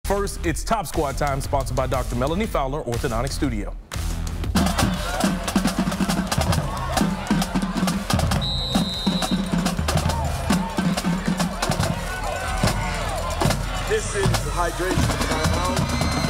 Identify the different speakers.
Speaker 1: First, it's Top Squad time, sponsored by Dr. Melanie Fowler, Orthodontic Studio.
Speaker 2: This is the hydration timeout.